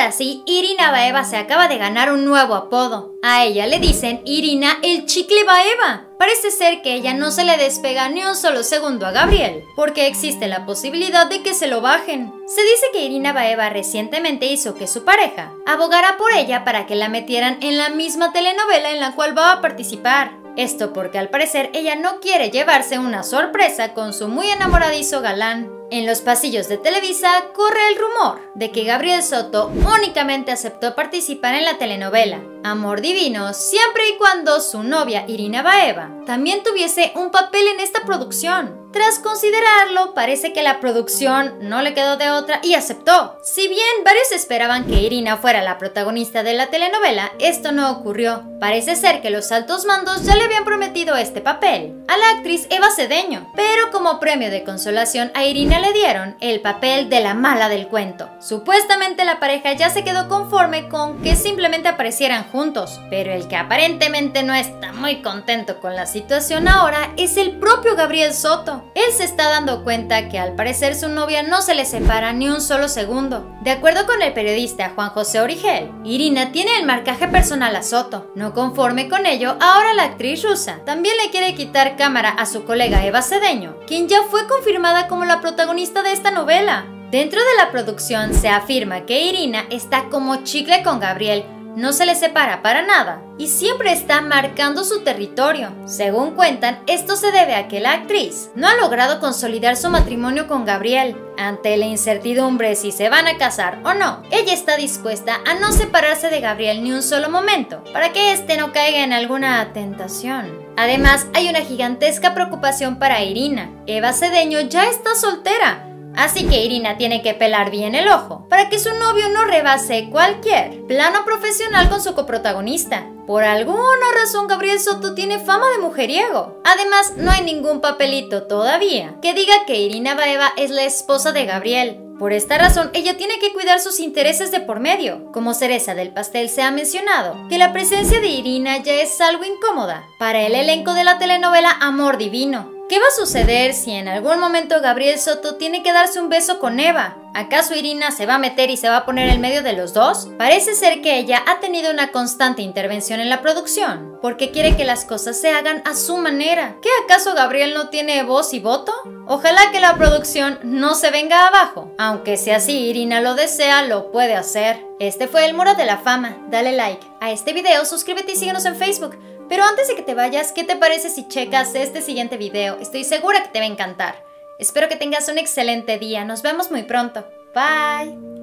Ahora sí, Irina Baeva se acaba de ganar un nuevo apodo. A ella le dicen Irina el Chicle Baeva. Parece ser que ella no se le despega ni un solo segundo a Gabriel, porque existe la posibilidad de que se lo bajen. Se dice que Irina Baeva recientemente hizo que su pareja abogara por ella para que la metieran en la misma telenovela en la cual va a participar. Esto porque al parecer ella no quiere llevarse una sorpresa con su muy enamoradizo galán. En los pasillos de Televisa corre el rumor de que Gabriel Soto únicamente aceptó participar en la telenovela Amor Divino siempre y cuando su novia Irina Baeva también tuviese un papel en esta producción. Tras considerarlo, parece que la producción no le quedó de otra y aceptó. Si bien varios esperaban que Irina fuera la protagonista de la telenovela, esto no ocurrió. Parece ser que los altos mandos ya le habían prometido este papel a la actriz Eva Cedeño, pero como premio de consolación a Irina le dieron el papel de la mala del cuento. Supuestamente la pareja ya se quedó conforme con que simplemente aparecieran juntos, pero el que aparentemente no está muy contento con la situación ahora es el propio Gabriel Soto. Él se está dando cuenta que al parecer su novia no se le separa ni un solo segundo. De acuerdo con el periodista Juan José Origel, Irina tiene el marcaje personal a Soto. No conforme con ello, ahora la actriz rusa también le quiere quitar cámara a su colega Eva Cedeño, quien ya fue confirmada como la protagonista de esta novela. Dentro de la producción se afirma que Irina está como chicle con Gabriel, no se le separa para nada y siempre está marcando su territorio. Según cuentan, esto se debe a que la actriz no ha logrado consolidar su matrimonio con Gabriel. Ante la incertidumbre si se van a casar o no, ella está dispuesta a no separarse de Gabriel ni un solo momento, para que éste no caiga en alguna tentación. Además, hay una gigantesca preocupación para Irina. Eva Cedeño ya está soltera, así que Irina tiene que pelar bien el ojo para que su novio no rebase cualquier plano profesional con su coprotagonista. Por alguna razón Gabriel Soto tiene fama de mujeriego. Además, no hay ningún papelito todavía que diga que Irina Baeva es la esposa de Gabriel. Por esta razón, ella tiene que cuidar sus intereses de por medio. Como cereza del pastel se ha mencionado que la presencia de Irina ya es algo incómoda para el elenco de la telenovela Amor Divino. ¿Qué va a suceder si en algún momento Gabriel Soto tiene que darse un beso con Eva? ¿Acaso Irina se va a meter y se va a poner en medio de los dos? Parece ser que ella ha tenido una constante intervención en la producción, porque quiere que las cosas se hagan a su manera. ¿Qué acaso Gabriel no tiene voz y voto? Ojalá que la producción no se venga abajo. Aunque si así Irina lo desea, lo puede hacer. Este fue el Muro de la Fama. Dale like a este video, suscríbete y síguenos en Facebook. Pero antes de que te vayas, ¿qué te parece si checas este siguiente video? Estoy segura que te va a encantar. Espero que tengas un excelente día. Nos vemos muy pronto. Bye.